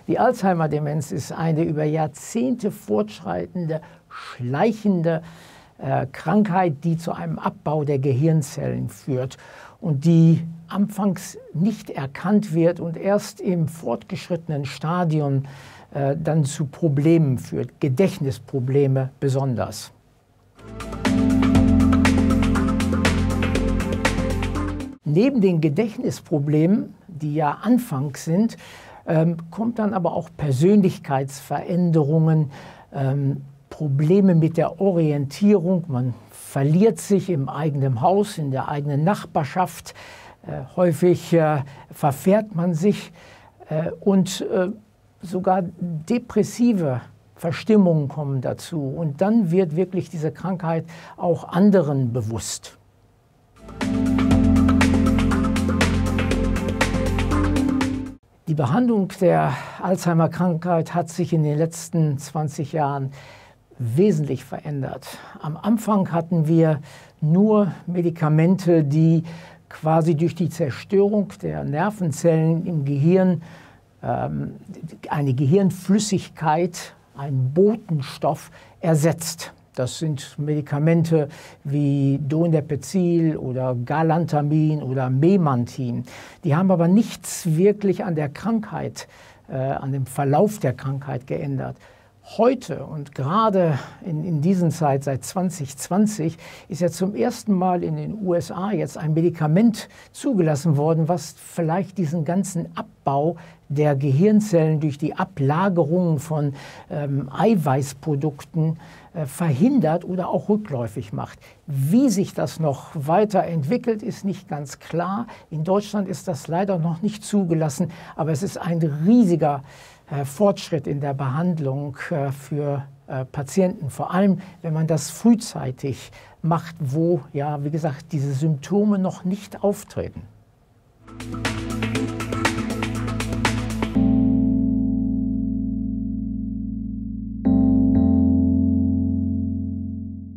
Die Alzheimer-Demenz ist eine über Jahrzehnte fortschreitende, schleichende Krankheit, die zu einem Abbau der Gehirnzellen führt und die anfangs nicht erkannt wird und erst im fortgeschrittenen Stadium dann zu Problemen führt, Gedächtnisprobleme besonders. Neben den Gedächtnisproblemen, die ja anfangs sind, kommt dann aber auch Persönlichkeitsveränderungen, Probleme mit der Orientierung. Man verliert sich im eigenen Haus, in der eigenen Nachbarschaft. Häufig verfährt man sich und sogar depressive Verstimmungen kommen dazu. Und dann wird wirklich diese Krankheit auch anderen bewusst. Die Behandlung der Alzheimer-Krankheit hat sich in den letzten 20 Jahren wesentlich verändert. Am Anfang hatten wir nur Medikamente, die quasi durch die Zerstörung der Nervenzellen im Gehirn eine Gehirnflüssigkeit, einen Botenstoff ersetzt. Das sind Medikamente wie Donepezil oder Galantamin oder Memantin. Die haben aber nichts wirklich an der Krankheit, an dem Verlauf der Krankheit geändert. Heute und gerade in dieser Zeit, seit 2020, ist ja zum ersten Mal in den USA jetzt ein Medikament zugelassen worden, was vielleicht diesen ganzen Abbau der Gehirnzellen durch die Ablagerung von Eiweißprodukten verhindert oder auch rückläufig macht. Wie sich das noch weiterentwickelt, ist nicht ganz klar. In Deutschland ist das leider noch nicht zugelassen, aber es ist ein riesiger Fortschritt in der Behandlung für Patienten, vor allem wenn man das frühzeitig macht, wo, ja, wie gesagt, diese Symptome noch nicht auftreten.